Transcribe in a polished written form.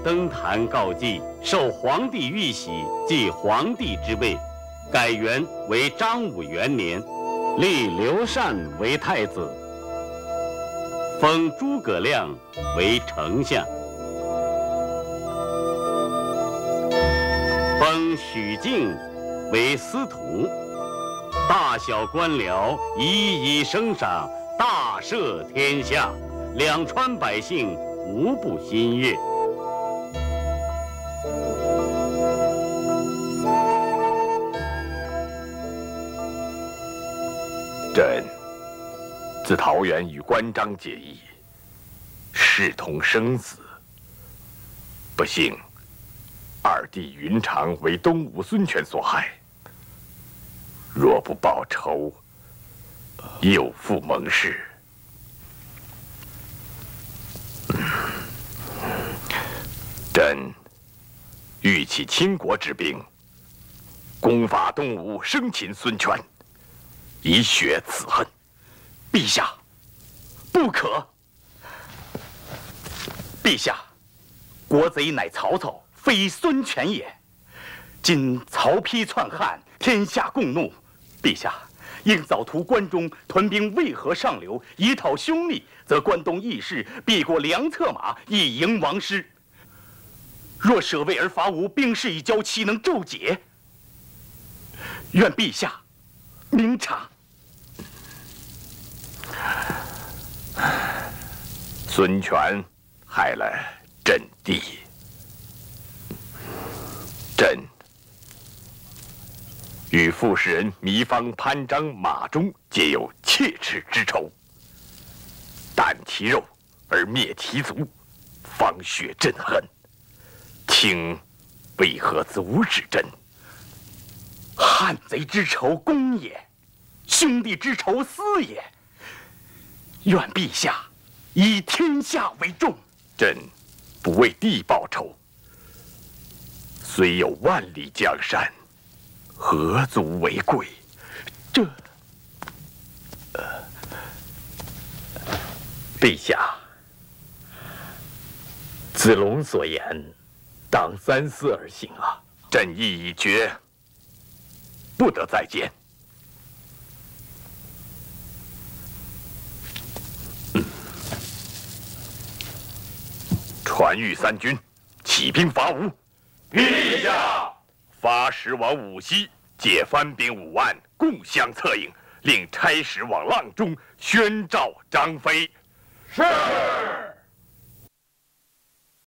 登坛告祭，受皇帝玉玺，即皇帝之位。改元为章武元年，立刘禅为太子，封诸葛亮为丞相，封许敬为司徒，大小官僚一一升赏，大赦天下，两川百姓无不欣悦。 朕自桃园与关张结义，视同生死。不幸，二弟云长为东吴孙权所害。若不报仇，有负盟誓。朕欲起倾国之兵，攻伐东吴，生擒孙权，以雪此恨。 陛下，不可！陛下，国贼乃曹操，非孙权也。今曹丕篡汉，天下共怒，陛下应早图关中屯兵渭河上流，以讨凶力，则关东义士必过良策马，以迎王师。若舍魏而伐吴，兵势已交，岂能骤解？愿陛下明察。 孙权害了朕弟，朕与傅士人糜芳、潘璋、马忠皆有切齿之仇。啖其肉而灭其族，方雪朕恨。卿为何阻止朕？ 汉贼之仇公也，兄弟之仇私也。愿陛下以天下为重。 朕不为弟报仇，虽有万里江山，何足为贵？ 这， 陛下，子龙所言，当三思而行啊！ 朕意已决，不得再见。传谕三军，起兵伐吴。 陛下， 发使往武溪，借番兵5万，共相策应，令差使往阆中宣召张飞。 是。